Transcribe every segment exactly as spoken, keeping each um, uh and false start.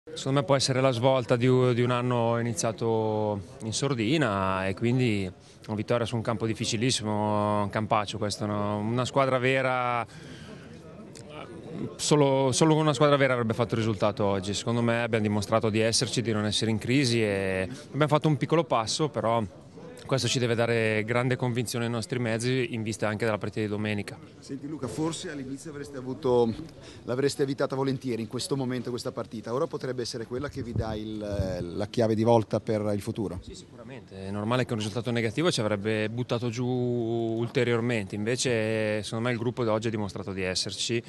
Secondo me può essere la svolta di un, di un anno iniziato in sordina e quindi una vittoria su un campo difficilissimo, un campaccio questo, no? Una squadra vera, solo, solo con una squadra vera avrebbe fatto il risultato oggi. Secondo me abbiamo dimostrato di esserci, di non essere in crisi e abbiamo fatto un piccolo passo, però questo ci deve dare grande convinzione ai nostri mezzi in vista anche della partita di domenica. Senti Luca, forse all'inizio avreste avuto, l'avreste evitata volentieri in questo momento questa partita, ora potrebbe essere quella che vi dà il, la chiave di volta per il futuro. Sì, sicuramente, è normale che un risultato negativo ci avrebbe buttato giù ulteriormente, invece secondo me il gruppo di oggi ha dimostrato di esserci.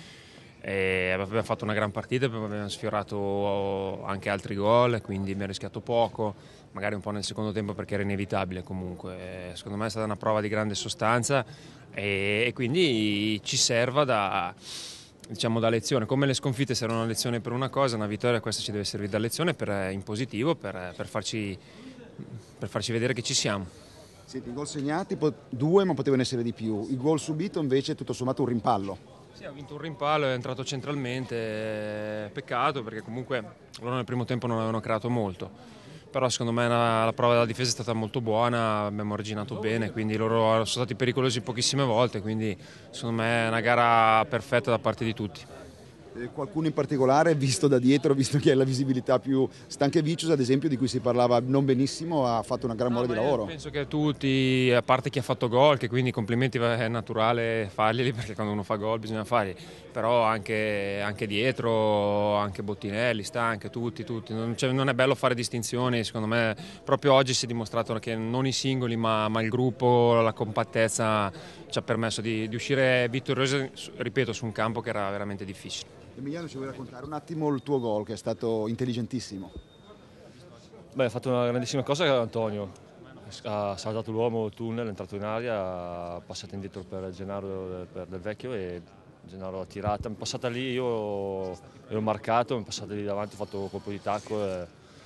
E abbiamo fatto una gran partita, abbiamo sfiorato anche altri gol, quindi abbiamo rischiato poco, magari un po' nel secondo tempo perché era inevitabile comunque. Secondo me è stata una prova di grande sostanza e, e quindi ci serva da, diciamo, da lezione. Come le sconfitte servono una lezione per una cosa, una vittoria questa ci deve servire da lezione per, in positivo per, per, farci, per farci vedere che ci siamo. Senti, i gol segnati, due ma potevano essere di più, il gol subito invece tutto sommato un rimpallo. Sì, ha vinto un rimpallo, è entrato centralmente, peccato perché comunque loro nel primo tempo non avevano creato molto, però secondo me la, la prova della difesa è stata molto buona, abbiamo originato bene, quindi loro sono stati pericolosi pochissime volte, quindi secondo me è una gara perfetta da parte di tutti. Eh, qualcuno in particolare, visto da dietro, visto che è la visibilità più Stanchevicius ad esempio, di cui si parlava non benissimo, ha fatto una gran No, mole di lavoro. penso che tutti, a parte chi ha fatto gol, che quindi complimenti è naturale farglieli perché quando uno fa gol bisogna farli, però anche, anche dietro, anche Bottinelli, Stanche, tutti, tutti. Non, cioè, non è bello fare distinzioni, secondo me proprio oggi si è dimostrato che non i singoli ma, ma il gruppo, la compattezza ci ha permesso di, di uscire vittoriosi, ripeto, su un campo che era veramente difficile. Emiliano, ci vuoi raccontare un attimo il tuo gol che è stato intelligentissimo? Beh, ha fatto una grandissima cosa Antonio, ha saltato l'uomo, il tunnel, è entrato in aria, ha passato indietro per Gennaro per Del Vecchio e Gennaro l'ha tirata, mi è passata lì, io ero marcato, mi è passata lì davanti, ho fatto un colpo di tacco e,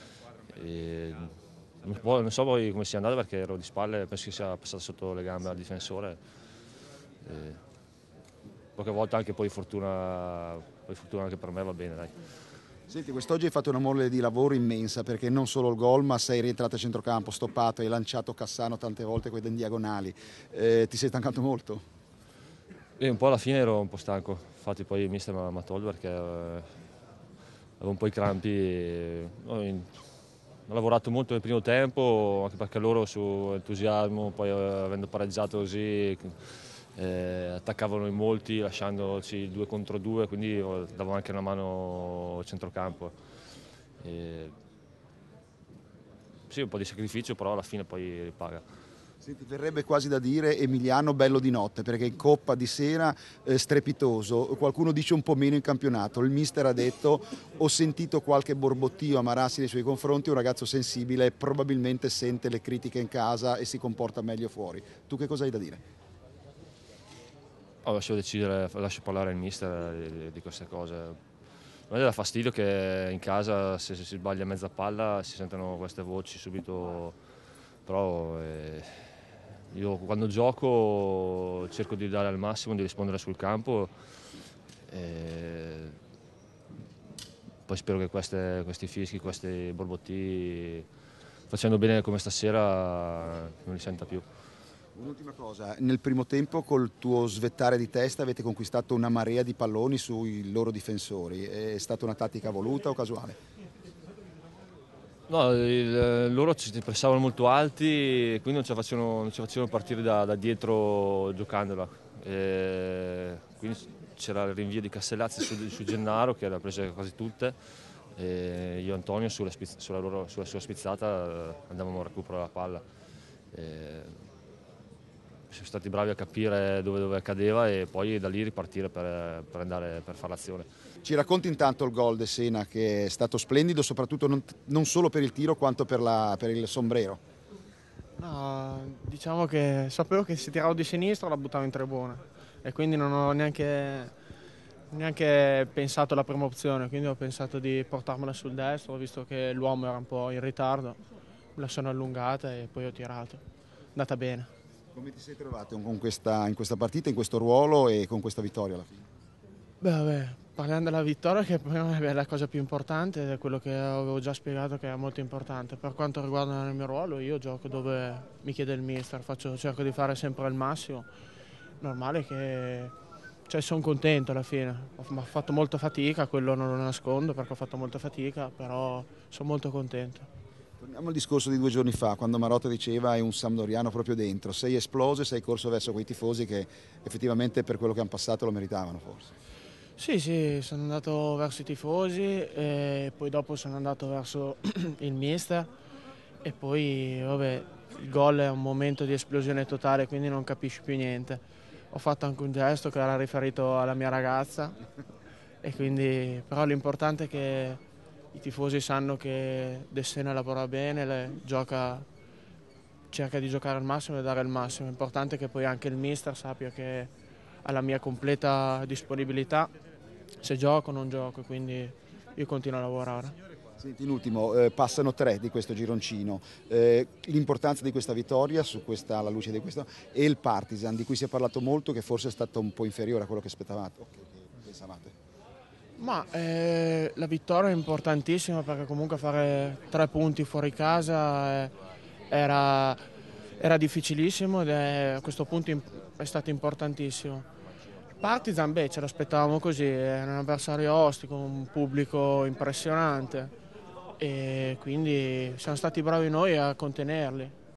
e non so poi come sia andata perché ero di spalle, penso che sia passata sotto le gambe al difensore. E qualche volta anche poi fortuna, poi fortuna anche per me va bene, dai. Senti, quest'oggi hai fatto una mole di lavoro immensa perché non solo il gol ma sei rientrato a centrocampo, stoppato, hai lanciato Cassano tante volte con i diagonali, eh, ti sei stancato molto? E un po' alla fine ero un po' stanco, infatti poi il mister mi ha tolto perché avevo un po' i crampi. E, no, in, ho lavorato molto nel primo tempo, anche perché loro su entusiasmo, poi avendo pareggiato così eh, attaccavano in molti lasciandoci due contro due, quindi davo anche una mano al centrocampo. E, sì, un po' di sacrificio, però alla fine poi ripaga. Senti, verrebbe quasi da dire Emiliano bello di notte perché in Coppa di sera eh, strepitoso, qualcuno dice un po' meno in campionato, il mister ha detto ho sentito qualche borbottio a Marassi nei suoi confronti, un ragazzo sensibile probabilmente sente le critiche in casa e si comporta meglio fuori, tu che cosa hai da dire? Oh, lascio decidere, lascio parlare il mister di, di queste cose. A me dà fastidio che in casa se, se si sbaglia mezza palla si sentono queste voci subito, però eh, io quando gioco cerco di dare al massimo, di rispondere sul campo e poi spero che queste, questi fischi, questi borbotti facendo bene come stasera non li senta più. Un'ultima cosa, nel primo tempo col tuo svettare di testa avete conquistato una marea di palloni sui loro difensori, è stata una tattica voluta o casuale? No, il, loro ci pressavano molto alti e quindi non ci facevano, non ci facevano partire da, da dietro giocandola. E quindi c'era il rinvio di Castellazzi su, su Gennaro che le ha prese quasi tutte e io e Antonio sulla, sulla, loro, sulla sua spizzata andavamo a recuperare la palla. E siamo stati bravi a capire dove, dove cadeva e poi da lì ripartire per, per, andare, per fare l'azione. Ci racconti intanto il gol De Sena che è stato splendido, soprattutto non, non solo per il tiro quanto per, la, per il sombrero. No, diciamo che sapevo che se tiravo di sinistra la buttavo in tribuna e quindi non ho neanche, neanche pensato alla prima opzione, quindi ho pensato di portarmela sul destro, ho visto che l'uomo era un po' in ritardo, me la sono allungata e poi ho tirato, è andata bene. Come ti sei trovato con questa, in questa partita, in questo ruolo e con questa vittoria alla fine? Beh, vabbè, Parliamo della vittoria, che per me è la cosa più importante ed è quello che avevo già spiegato, che è molto importante. Per quanto riguarda il mio ruolo, io gioco dove mi chiede il mister, faccio, cerco di fare sempre il massimo. Normale che, cioè, sono contento alla fine. Ho fatto molta fatica, quello non lo nascondo perché ho fatto molta fatica, però sono molto contento. Torniamo al discorso di due giorni fa, quando Marotta diceva è un sampdoriano proprio dentro. Sei esploso e sei corso verso quei tifosi che effettivamente per quello che hanno passato lo meritavano forse. Sì, sì, sono andato verso i tifosi e poi dopo sono andato verso il mister e poi vabbè, il gol è un momento di esplosione totale, quindi non capisci più niente. Ho fatto anche un gesto che era riferito alla mia ragazza e quindi, però l'importante è che i tifosi sanno che De Sena lavora bene, le, gioca, cerca di giocare al massimo e dare il massimo. L'importante è che poi anche il mister sappia che alla mia completa disponibilità se gioco o non gioco, quindi io continuo a lavorare. Senti, in ultimo, eh, passano tre di questo gironcino, eh, l'importanza di questa vittoria su questa, alla luce di questo, e il Partizan di cui si è parlato molto, che forse è stato un po' inferiore a quello che aspettavate, o che, che pensavate. Ma eh, la vittoria è importantissima perché comunque fare tre punti fuori casa eh, era, era difficilissimo ed è, a questo punto è stato importantissimo. Partizan, beh, ce l'aspettavamo così, era un avversario ostico, un pubblico impressionante e quindi siamo stati bravi noi a contenerli.